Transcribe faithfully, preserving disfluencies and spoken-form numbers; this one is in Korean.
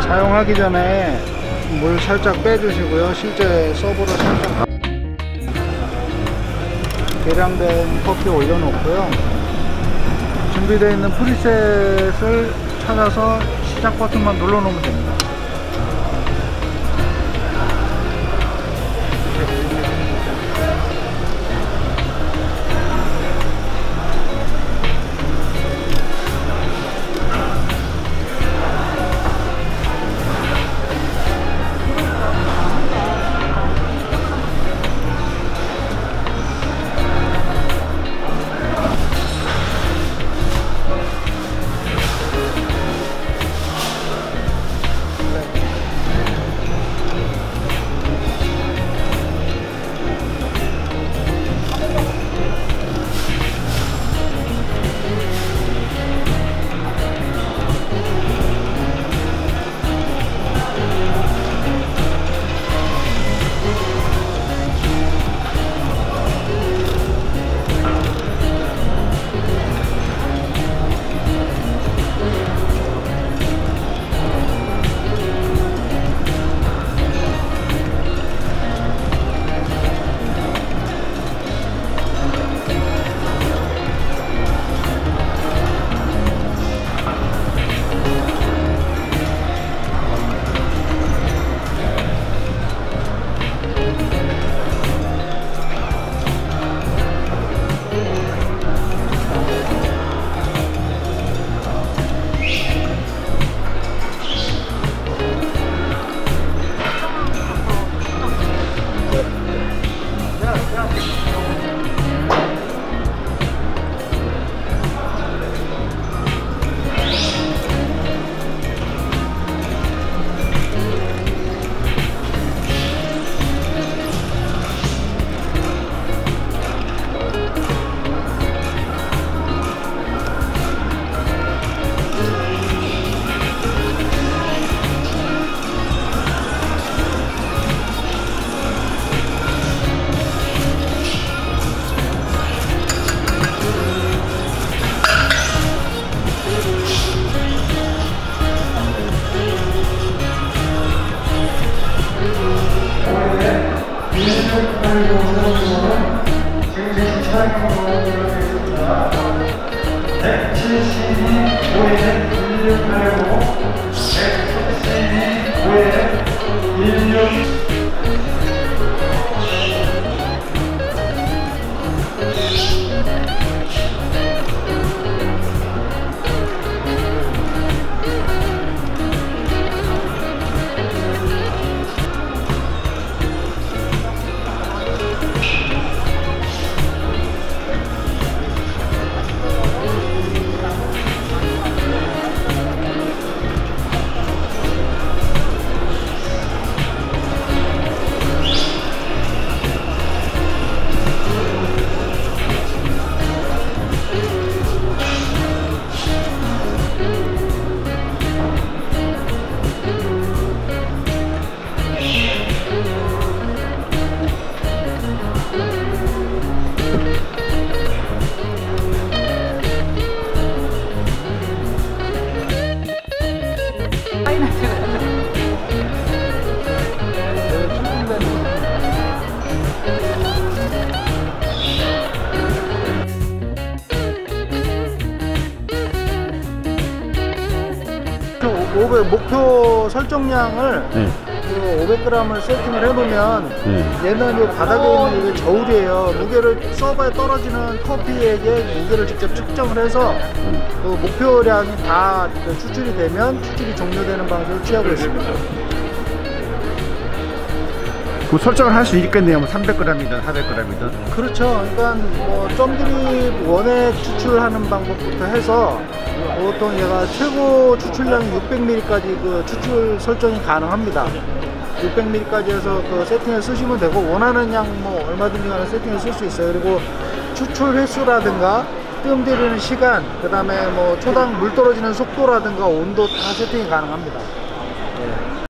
사용하기 전에 물 살짝 빼주시고요. 실제 서버를 살짝 계량된 커피 올려놓고요. 준비되어 있는 프리셋을 찾아서 시작 버튼만 눌러놓으면 됩니다. 오백 목표 설정량을 네. 그 오백 그램을 세팅을 해놓으면 네. 얘는 이 바닥에 있는 이게 저울이에요. 무게를 서버에 떨어지는 커피에게 무게를 직접 측정을 해서 음. 그 목표량이 다 추출이 되면 추출이 종료되는 방식을 취하고 있습니다. 그 설정을 할 수 있겠네요. 뭐 삼백 그램이든 사백 그램이든. 그렇죠. 그러니까 뭐 점들이 원액 추출하는 방법부터 해서 보통 얘가 최고 추출량이 육백 밀리리터까지 그 추출 설정이 가능합니다. 육백 밀리리터까지 해서 그 세팅을 쓰시면 되고, 원하는 양 뭐 얼마든지 간에 세팅을 쓸 수 있어요. 그리고 추출 횟수라든가 뜸 들이는 시간, 그 다음에 뭐 초당 물 떨어지는 속도라든가 온도 다 세팅이 가능합니다.